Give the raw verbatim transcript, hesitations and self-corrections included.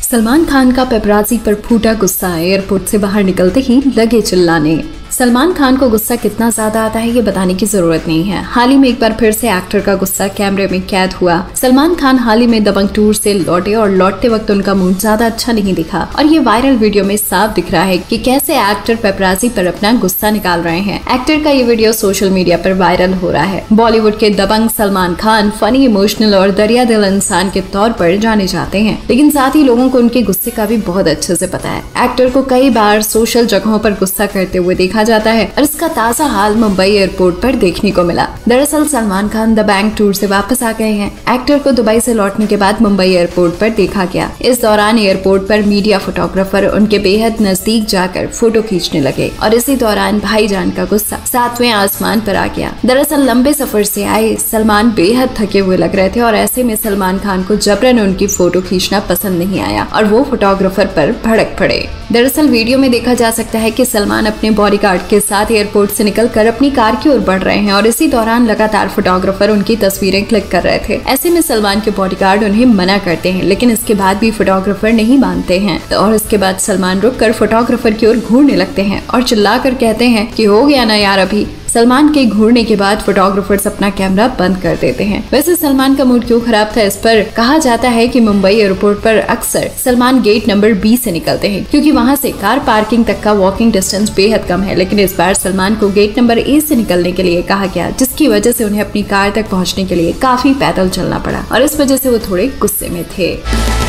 सलमान खान का पेपराजी पर फूटा गुस्सा, एयरपोर्ट से बाहर निकलते ही लगे चिल्लाने। सलमान खान को गुस्सा कितना ज्यादा आता है ये बताने की जरूरत नहीं है। हाल ही में एक बार फिर से एक्टर का गुस्सा कैमरे में कैद हुआ। सलमान खान हाल ही में दबंग टूर से लौटे और लौटते वक्त उनका मूड ज्यादा अच्छा नहीं दिखा और ये वायरल वीडियो में साफ दिख रहा है कि कैसे एक्टर पेपराजी पर अपना गुस्सा निकाल रहे हैं। एक्टर का ये वीडियो सोशल मीडिया पर वायरल हो रहा है। बॉलीवुड के दबंग सलमान खान फनी, इमोशनल और दरिया दिल इंसान के तौर पर जाने जाते हैं, लेकिन साथ ही लोगों को उनके गुस्से का भी बहुत अच्छे से पता है। एक्टर को कई बार सोशल जगहों पर गुस्सा करते हुए देखा जाता है और इसका ताजा हाल मुंबई एयरपोर्ट पर देखने को मिला। दरअसल सलमान खान द बैंक टूर से वापस आ गए हैं। एक्टर को दुबई से लौटने के बाद मुंबई एयरपोर्ट पर देखा गया। इस दौरान एयरपोर्ट पर मीडिया फोटोग्राफर उनके बेहद नजदीक जाकर फोटो खींचने लगे और इसी दौरान भाईजान का गुस्सा सातवें आसमान पर आ गया। दरअसल लंबे सफर से आए सलमान बेहद थके हुए लग रहे थे और ऐसे में सलमान खान को जबरन उनकी फोटो खींचना पसंद नहीं आया और वो फोटोग्राफर पर भड़क पड़े। दरअसल वीडियो में देखा जा सकता है कि सलमान अपने बॉडीगार्ड के साथ एयरपोर्ट से निकलकर अपनी कार की ओर बढ़ रहे हैं और इसी दौरान लगातार फोटोग्राफर उनकी तस्वीरें क्लिक कर रहे थे। ऐसे में सलमान के बॉडीगार्ड उन्हें मना करते हैं, लेकिन इसके बाद भी फोटोग्राफर नहीं मानते हैं और इसके बाद सलमान रुककर फोटोग्राफर की ओर घूरने लगते हैं और चिल्लाकर कहते हैं कि हो गया ना यार अभी। सलमान के घूरने के बाद फोटोग्राफर्स अपना कैमरा बंद कर देते हैं। वैसे सलमान का मूड क्यों खराब था, इस पर कहा जाता है कि मुंबई एयरपोर्ट पर अक्सर सलमान गेट नंबर बी से निकलते हैं क्योंकि वहां से कार पार्किंग तक का वॉकिंग डिस्टेंस बेहद कम है, लेकिन इस बार सलमान को गेट नंबर ए से निकलने के लिए कहा गया, जिसकी वजह से उन्हें अपनी कार तक पहुँचने के लिए काफी पैदल चलना पड़ा और इस वजह से वो थोड़े गुस्से में थे।